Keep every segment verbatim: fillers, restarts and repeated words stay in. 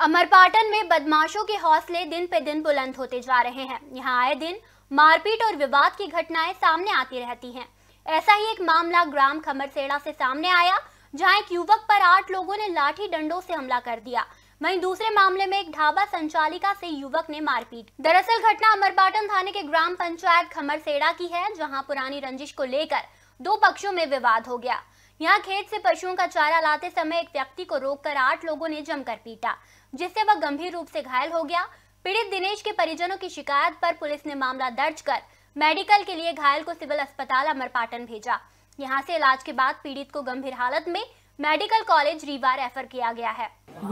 अमरपाटन में बदमाशों के हौसले दिन पे दिन बुलंद होते जा रहे हैं। यहाँ आए दिन मारपीट और विवाद की घटनाएं सामने आती रहती हैं। ऐसा ही एक मामला ग्राम खमरसेड़ा से सामने आया, जहां एक युवक पर आठ लोगों ने लाठी डंडों से हमला कर दिया। वहीं दूसरे मामले में एक ढाबा संचालिका से युवक ने मारपीट। दरअसल घटना अमरपाटन थाने के ग्राम पंचायत खमरसेड़ा की है, जहां पुरानी रंजिश को लेकर दो पक्षों में विवाद हो गया। यहाँ खेत से पशुओं का चारा लाते समय एक व्यक्ति को रोककर आठ लोगों ने जमकर पीटा, जिससे वह गंभीर रूप से घायल हो गया। पीड़ित दिनेश के परिजनों की शिकायत पर पुलिस ने मामला दर्ज कर मेडिकल के लिए घायल को सिविल अस्पताल अमरपाटन भेजा। यहाँ से इलाज के बाद पीड़ित को गंभीर हालत में मेडिकल कॉलेज रीवा रेफर किया गया है।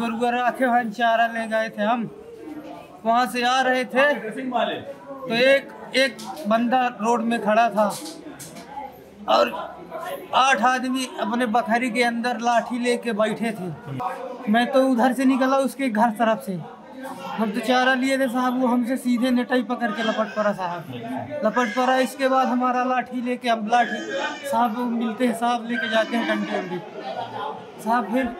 चारा ले गए थे, हम वहाँ से आ रहे थे तो एक एक बंदा रोड में खड़ा था और आठ आदमी अपने बखरी के अंदर लाठी लेके बैठे थे। मैं तो उधर से निकला उसके घर तरफ से, हम तो चारा लिए थे साहब, वो हमसे सीधे नेटाई पकड़ के लपट पड़ा साहब, लपट पड़ा। इसके बाद हमारा लाठी लेके हम लाठी साहब मिलते हैं, साहब लेके जाते हैं डंडे उंडी साहब, फिर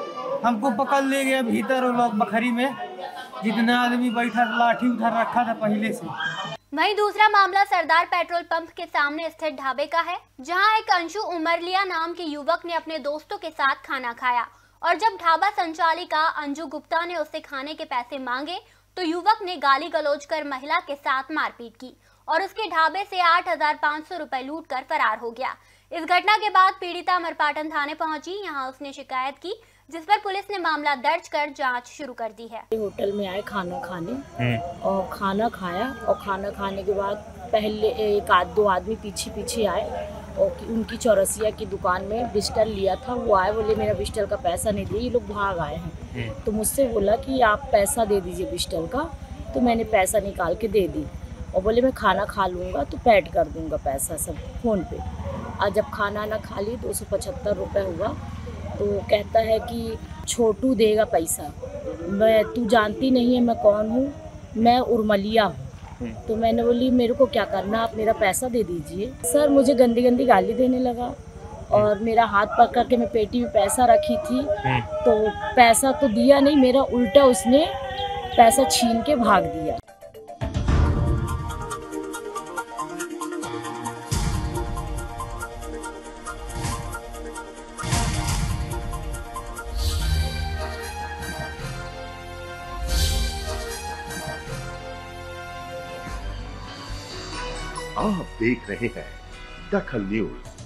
हमको पकड़ ले गया भीतर और लोग बखरी में जितने आदमी बैठा लाठी उधर रखा था पहले से। वहीं दूसरा मामला सरदार पेट्रोल पंप के सामने स्थित ढाबे का है, जहां एक अंशु उमरलिया नाम के युवक ने अपने दोस्तों के साथ खाना खाया और जब ढाबा संचालिका अंजू गुप्ता ने उससे खाने के पैसे मांगे तो युवक ने गाली गलौज कर महिला के साथ मारपीट की और उसके ढाबे से आठ हजार पाँच सौ रुपए लूट कर फरार हो गया। इस घटना के बाद पीड़िता अमरपाटन थाने पहुंची। यहां उसने शिकायत की, जिस पर पुलिस ने मामला दर्ज कर जांच शुरू कर दी है। होटल में आए खाना खाने और खाना खाया और खाना खाने के बाद पहले एक आध दो आदमी पीछे पीछे आए और उनकी चौरसिया की दुकान में बिस्टल लिया था। वो आए, बोले मेरा बिस्टल का पैसा नहीं दिए, ये लोग भाग आए हैं। तो मुझसे बोला कि आप पैसा दे दीजिए बिस्टल का, तो मैंने पैसा निकाल के दे दी और बोले मैं खाना खा लूँगा तो पेड कर दूँगा पैसा सब फ़ोन पे। और जब खाना ना खा ली दो सौ पचहत्तर रुपये हुआ तो कहता है कि छोटू देगा पैसा। मैं तू जानती नहीं है मैं कौन हूँ, मैं उर्मलिया हूँ। तो मैंने बोली मेरे को क्या करना, आप मेरा पैसा दे दीजिए। सर मुझे गंदी गंदी गाली देने लगा और मेरा हाथ पकड़ के, मैं पेटी में पैसा रखी थी तो पैसा तो दिया नहीं, मेरा उल्टा उसने पैसा छीन के भाग दिया। आप देख रहे हैं दखल न्यूज।